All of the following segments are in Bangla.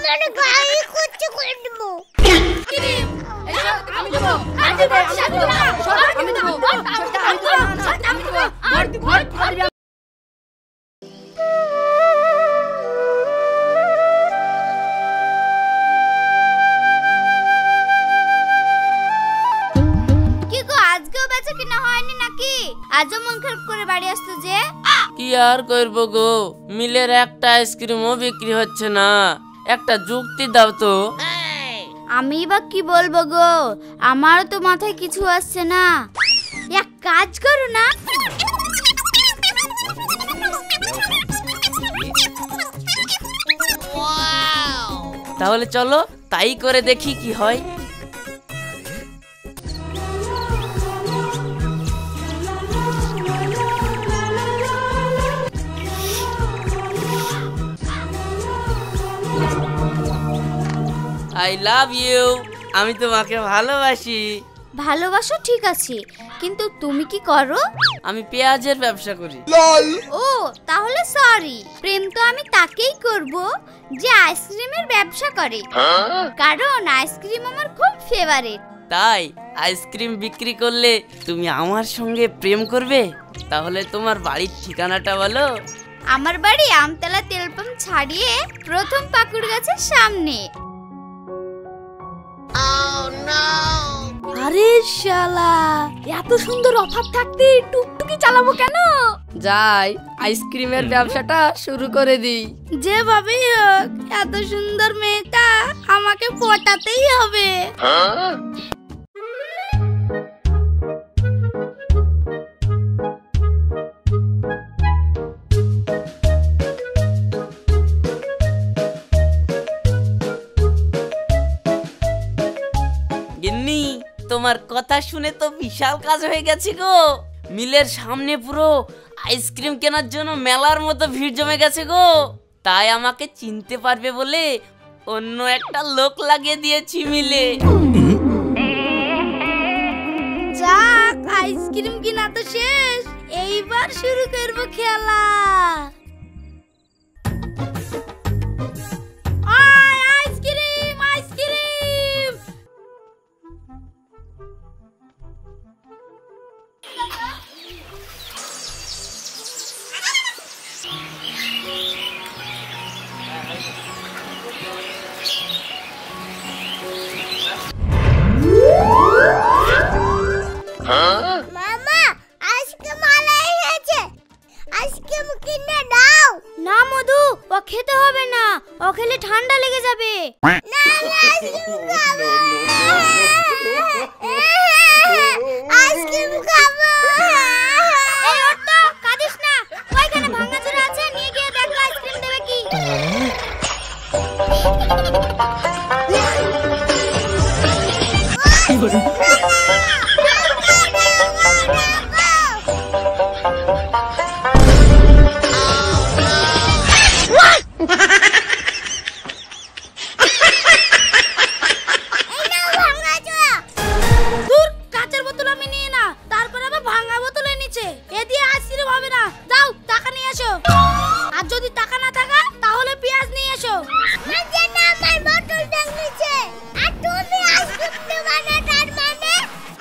মানে গায়ে কুচি করে দেব আমি দেব আমি দেব আমি দেব কি গো আজকেও বেচা কিনা হয়নি নাকি? আজও মন খারাপ করে বাড়ি আসতো যে? কি আর করবো গো, মিলের একটা আইসক্রিমও বিক্রি হচ্ছে না। একটা যুক্তি দাও তো। আমি বা কি বলবো গো, আমারও তো মাথায় কিছু আসছে না। এক কাজ করো না, তাহলে চলো তাই করে দেখি কি হয়। আই লাভ ইউ, আমি তোমাকে ভালোবাসি। ভালোবাসো ঠিক আছে, কিন্তু তুমি কি করো? আমি পেঁয়াজের ব্যবসা করি। ও তাহলে সরি, প্রেম তো আমি তাকেই করব যে আইসক্রিমের ব্যবসা করে, কারণ আইসক্রিম আমার খুব ফেভারিট। তাই আইসক্রিম বিক্রি করলে তুমি আমার সঙ্গে প্রেম করবে? তাহলে তোমার বাড়ির ঠিকানাটা বলো। আমার বাড়ি আমতলা তেল পাম্প ছাড়িয়ে প্রথম পাকুড় গাছের সামনে। আরে শালা, এত সুন্দর অফার থাকতে টুকটুকি চালাবো কেন? যাই আইসক্রিমের ব্যবসাটা শুরু করে দিই। যেভাবেই হোক এত সুন্দর মেয়েটা আমাকে পটাতেই হবে। গিন্নি, তোমার কথা শুনে তো বিশাল কাজ হয়ে গেছে গো। মিলের সামনে পুরো আইসক্রিম কেনার জন্য মেলার মতো ভিড় জমে গেছে গো। তাই আমাকে চিনতে পারবে বলে অন্য একটা লোক লাগিয়ে দিয়েছি মিলে। যাক, আইসক্রিম কিনা তো শেষ, এইবার শুরু করবো খেলা। Ice cream ice cream. মামা আইসক্রিম আলাই হয়েছে, আইসক্রিম কিনে দাও। না মধু, ও খেতে হবে না, ও খেলে ঠান্ডা লেগে যাবে। না না আইসক্রিম খাবো, আইসক্রিম খাবো। এই ওঠ তো, কাঁদিস না, ওইখানে ভাঙাচোরা আছে, নিয়ে গিয়ে দেখো আইসক্রিম দেবে কি। দূর, কাঁচের বোতল আমি নিয়ে না, তারপর আবার ভাঙা বোতল এনেছে। এ দিয়ে আইসক্রিম হবে না, যাও টাকা নিয়ে এসো। আর যদি টাকা না থাকা তাহলে পেঁয়াজ নিয়ে এসো। আমার বোতল ভেঙেছে, আর তুমি আইসক্রিম দেবা না, তার মানে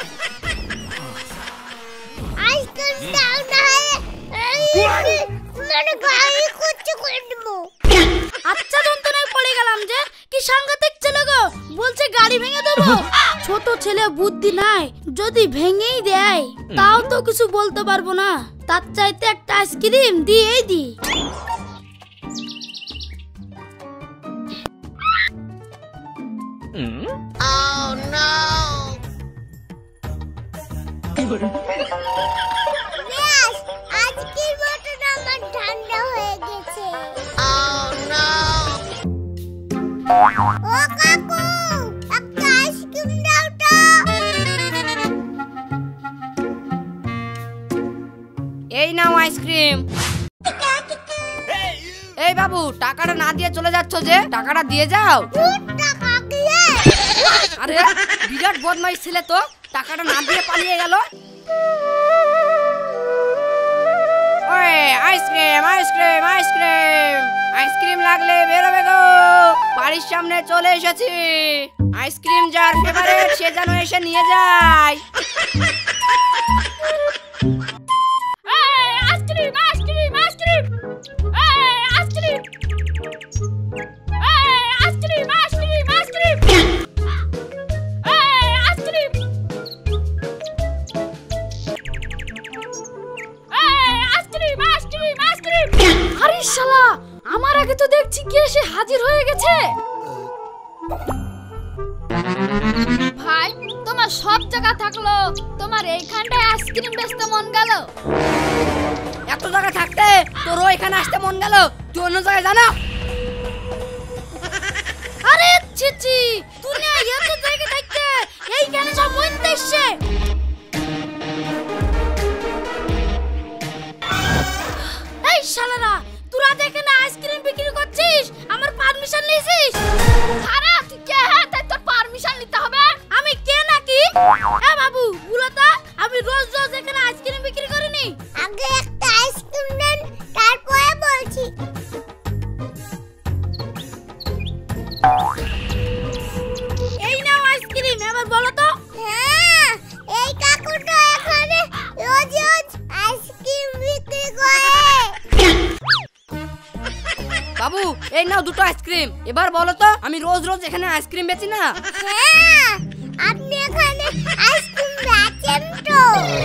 আইসক্রিম দাও না, মানে গায়ে কুচি করে দেব। আচ্ছা যন্ত্রণায় পড়ে গেলাম যে, কি সাংঘাতিক ছেলে গো, বলছে গাড়ি ভেঙে দেবো। ছোট ছেলে, বুদ্ধি নাই, যদি ভেঙেই দেয় তাও তো কিছু বলতে পারবো না, তার চাইতে একটা আইসক্রিম দিয়েই দি। বেশ, আজকের মতন আমার ঠান্ডা হয়ে গেছে। ও কাকু, একটা আইসক্রিম দাও তো। এই নাও আইসক্রিম। এই বাবু, টাকাটা না দিয়ে চলে যাচ্ছ যে, টাকাটা দিয়ে যাও। টাকা দিয়ে? আরে বিরাট বদমাইশ ছেলে তো, টাকাটা না দিয়ে পালিয়ে গেল। ওই আইসক্রিম আইসক্রিম আইসক্রিম, আইসক্রিম লাগলে বেরোবে গো, বাড়ি বাড়ির সামনে চলে এসেছি। আইসক্রিম যার ফেভারিট সে যেন এসে নিয়ে যায়। Ice cream ice cream ice cream ice cream ice cream ice cream ice cream ice cream ice cream ice cream ice cream. আরে শালা, আমার আগে তো দেখছি কে এসে হাজির হয়ে গেছে। ভাই, তোমার সব জায়গা থাকলো, তোমার এইখানটায় আইসক্রিম বেচতে মন গেল? এত জায়গা থাকতে তোর এখানে আসতে মন গেল, তুই অন্য জায়গায় জানা। আরে ছিছি, দুনিয়া এত জায়গা থাকতে এইখানে সব বইতে এসছে। এই শালারা, তোরা এখানে আইসক্রিম বিক্রি করছিস, আমার পারমিশন নিয়েছিস? আরে তুই কে? হ্যাঁ, তাই তোর পারমিশন নিতে হবে। আমি কে নাকি? এ বাবু, বলো তো, আমি রোজ রোজ এখানে আইসক্রিম বিক্রি করিনি। আগে একটা আইসক্রিম দেন, তারপরে বলছি। এই নাও আইসক্রিম, এবার বলো তো। হ্যাঁ, এই কাকুটা এখানে রোজ রোজ আইসক্রিম বিক্রি করে। বাবু, এই নাও দুটো আইসক্রিম। এবার বলো তো, আমি রোজ রোজ এখানে আইসক্রিম বেচি না? হ্যাঁ, আপনি এখানে আইসক্রিম বেচেন তো।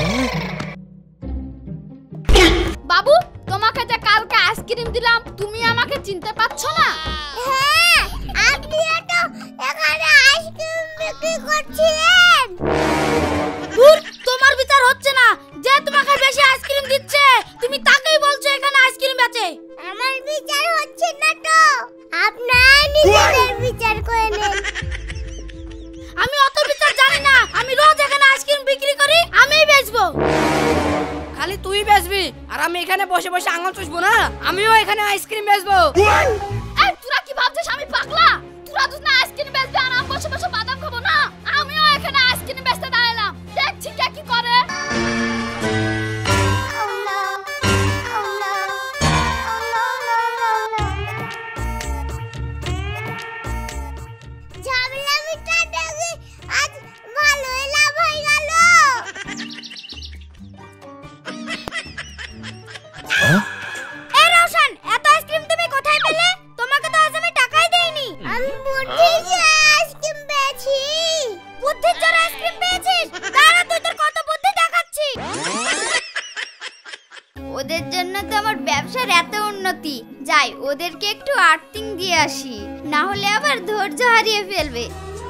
বাবু, তোমাকে যে কালকে আইসক্রিম দিলাম, তুমি আমাকে চিনতে পারছো না? হ্যাঁ, আপনি তো এখানে আইসক্রিম বিক্রি করছিলেন। দূর, তোমার বিচার হচ্ছে না। যে তোমাকে বেশি আইসক্রিম দিচ্ছে, তুমি তাকেই বলছো এখানে আইসক্রিম বেচে। আমার বিচার হচ্ছে না তো, আপনার নিজেদের বিচার করে নেন। আমি অত বিচার জানি না, আমি রোজ এখানে আইসক্রিম বিক্রি করি, আমিই বেচবো। খালি তুই বেচবি আর আমি এখানে বসে বসে আঙুল চুষবো না? আমিও এখানে আইসক্রিম বেচবো। এই তোরা কি ভাবছিস আমি পাগলা? তোরা তো না আইসক্রিম বেচবে আর আমি বসে বসে বাদাম খাবো না? আমিও এখানে আইসক্রিম বেচতে দাঁড়ালাম, দেখছি কে কি করে। ঝামেলা মিটাতে গিয়ে আজ ভালোই লাভ হয়ে গেল। এই রওশন, এত আইসক্রিম তুমি কোথায় পেলে? তোমাকে তো আজ আমি টাকাই দেইনি। আমি বুদ্ধির জোরে আইসক্রিম পেয়েছি। বুদ্ধির জোরে আইসক্রিম পেয়েছিস? দাঁড়া, তুই তোর কত বুদ্ধি দেখাচ্ছি। ওদের জন্য তো আমার ব্যবসার এত উন্নতি। যাই, ওদেরকে একটু আর্থিং দিয়ে আসি, না হলে আবার ধৈর্য হারিয়ে ফেলবে।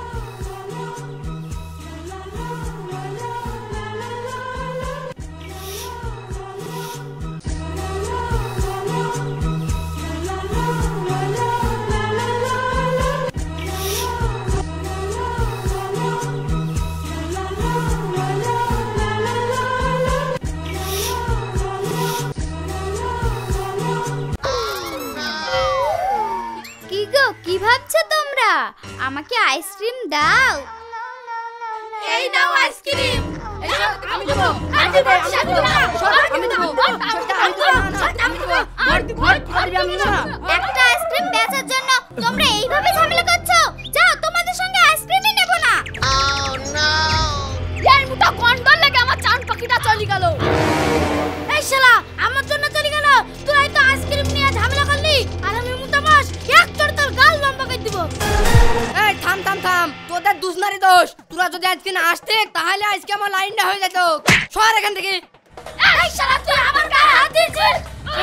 কি গো, কি ভাবছো তোমরা? আমাকে আইসক্রিম দাও। এই নাও আইসক্রিম। আমি দেবো, আমি দেবো, আমি দেবো, আমি দেবো, আমি দেবো। একটা আইসক্রিম বেচার জন্য তোমরা এইভাবে ঝামেলা করছো? যাও, তোমাদের সঙ্গে আইসক্রিমই নেব না। এই মুটা গন্ডল লেগে আমার চান পাখিটা চলে গেল। এই শালা, আমার জন্য চলে গেল। তুই তো আইসক্রিম নিয়ে ঝামেলা করলি, আর আমি মুটা মাস এক চড় তোর গাল লম্বা করে দিব। এই থাম থাম থাম, তোদের দুজনারই দোষ। তোরা যদি আজকে না আসতে তাহলে আজকে আমার লাইনটা হয়ে যেত। সর এখান থেকে। এই শালা, তুই আমার গায়ে হাত দিয়েছিস।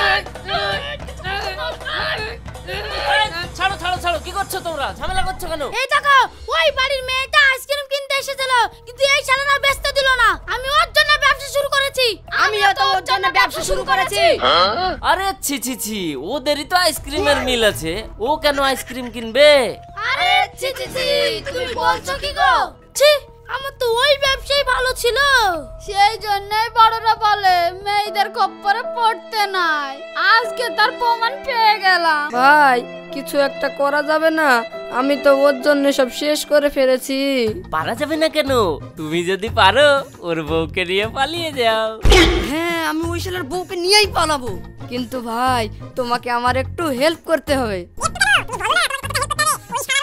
ছাড়ো ছাড়ো ছাড়ো, কি করছো তোমরা? ঝামেলা করছো কেন? এই দেখো, ওই বাড়ির মেয়েটা আইসক্রিম কিনতে এসেছিল, কিন্তু এই শালারা বেচতে দিল না। আমি ওর জন্য ব্যবসা শুরু করেছি। আমিও তো ওর জন্য ব্যবসা শুরু করেছি। আরে ছি ছি ছি, ওদেরই তো আইসক্রিমের মিল আছে, ও কেন আইসক্রিম কিনবে? আরে ছি ছি ছি, তুই বলছো কি গো? ছি, আমার তো ওই ব্যবসাই ভালো ছিল। সেই জন্যই বড়রা বলে মেয়েদের খপ্পরে পড়তে নাই। আজকে তার প্রমাণ পেয়ে গেলাম। ভাই, কিছু একটা করা যাবে না? আমি তো ওর জন্য সব শেষ করে ফেলেছি। পারা যাবে না কেন? তুমি যদি পারো ওর বউকে নিয়ে পালিয়ে যাও। হ্যাঁ, আমি ওই শালার বউকে নিয়েই পালাবো। কিন্তু ভাই, তোমাকে আমার একটু হেল্প করতে হবে।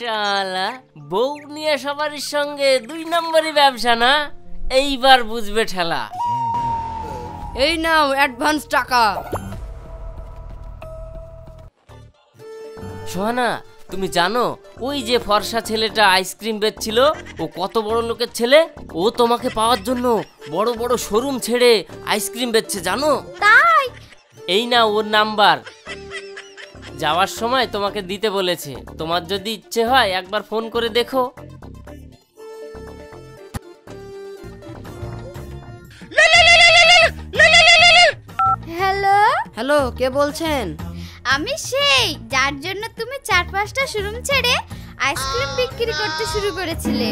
শালা বউ নিয়ে সবারই সঙ্গে 2 নম্বরই ব্যবসা না, এইবার বুঝবে ঠেলা। এই নাও অ্যাডভান্স টাকা। সোহানা, তুমি জানো ওই যে ফর্সা ছেলেটা আইসক্রিম বেচছিল, ও কত বড় লোকের ছেলে? ও তোমাকে পাওয়ার জন্য বড় বড় শোরুম ছেড়ে আইসক্রিম বেচছে, জানো? তাই? এই না ওর নাম্বার, যাওয়ার সময় তোমাকে দিতে বলেছে। তোমার যদি ইচ্ছে হয় একবার ফোন করে দেখো। হ্যালো, হ্যালো, কে বলছেন? আমি সেই যার জন্য তুমি 4-5টা শোরুম ছেড়ে আইসক্রিম বিক্রি করতে শুরু করেছিলে।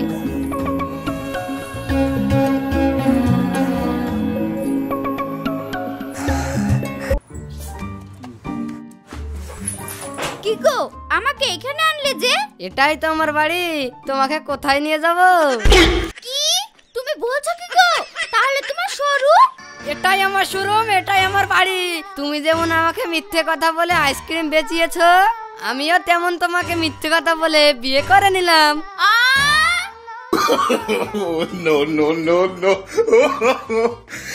কি গো, আমাকে এখানে আনলে যে? এটাই তো আমার বাড়ি, তোমাকে কোথায় নিয়ে যাব? কি তুমি বলছো কি গো? তাহলে তোমার শোরুম? এটাই আমার শোরুম, এটাই আমার বাড়ি। তুমি যেমন আমাকে মিথ্যে কথা বলে আইসক্রিম বেচিয়েছো, আমিও তেমন তোমাকে মিথ্যে কথা বলে বিয়ে করে নিলাম। আ